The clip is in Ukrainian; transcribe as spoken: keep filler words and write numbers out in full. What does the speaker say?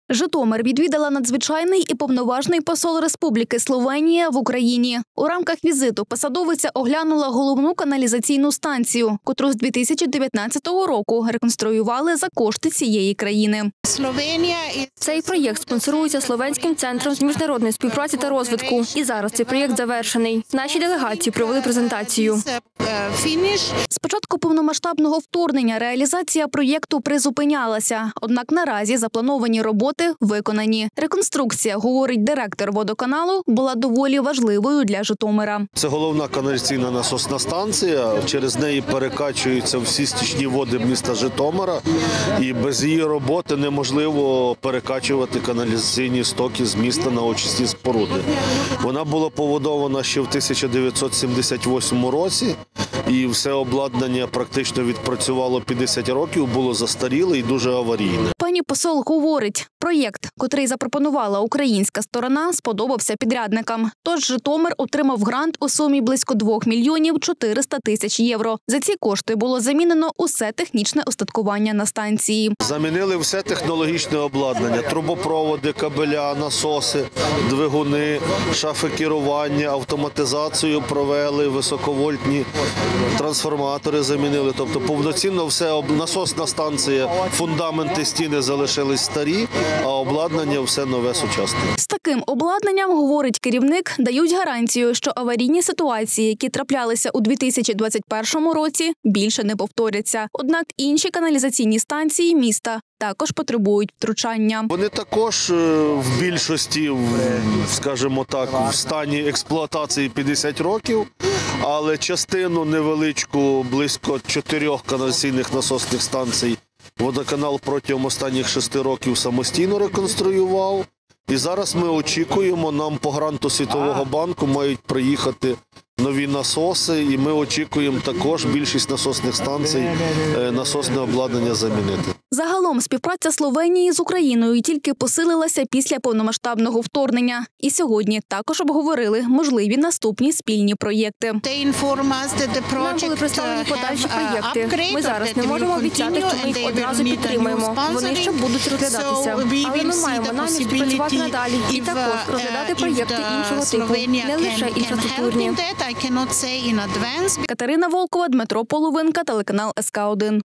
Житомир відвідала надзвичайний і повноважний посол Республіки Словенія в Україні. У рамках візиту посадовиця оглянула головну каналізаційну станцію, котру з дві тисячі дев'ятнадцятого року реконструювали за кошти цієї країни. Цей проєкт спонсорується Словенським центром з міжнародної співпраці та розвитку. І зараз цей проєкт завершений. Наші делегації провели презентацію. З початку повномасштабного вторгнення реалізація проєкту призупинялася. Однак наразі заплановані роботи виконані. Реконструкція, говорить директор водоканалу, була доволі важливою для Житомира. Це головна каналізаційна насосна станція. Через неї перекачуються всі стічні води міста Житомира. І без її роботи неможливо перекачувати каналізаційні стоки з міста на очисні споруди. Вона була побудована ще в тисяча дев'ятсот сімдесят восьмому році. І все обладнання практично відпрацювало п'ятдесят років, було застаріле і дуже аварійне. Пані посол говорить, проєкт, котрий запропонувала українська сторона, сподобався підрядникам. Тож Житомир отримав грант у сумі близько двох мільйонів чотириста тисяч євро. За ці кошти було замінено усе технічне устаткування на станції. Замінили все технологічне обладнання – трубопроводи, кабеля, насоси, двигуни, шафи керування, автоматизацію провели, високовольтні трансформатори замінили. Тобто повноцінно все, насосна станція, фундаменти, стіни залишились старі, а обладнання все нове, сучасне. З таким обладнанням, говорить керівник, дають гарантію, що аварійні ситуації, які траплялися у дві тисячі двадцять першому році, більше не повторяться. Однак інші каналізаційні станції міста також потребують втручання. Вони також в більшості, скажімо так, в стані експлуатації п'ятдесят років, але частину невеличку, близько чотирьох каналізаційних насосних станцій, водоканал протягом останніх шести років самостійно реконструював. І зараз ми очікуємо, нам по гранту Світового банку мають приїхати нові насоси, і ми очікуємо також більшість насосних станцій насосне обладнання замінити. Загалом співпраця Словенії з Україною тільки посилилася після повномасштабного вторгнення. І сьогодні також обговорили можливі наступні спільні проєкти. Нам були представлені подальші проєкти. Ми зараз не можемо обіцяти, що ми їх одразу підтримаємо. Вони ще будуть розглядатися. Але ми маємо намір співпрацювати надалі і також розглядати проєкти іншого типу, не лише інфраструктурні. Катерина Волкова, Дмитро Половинка, телеканал ес ка один.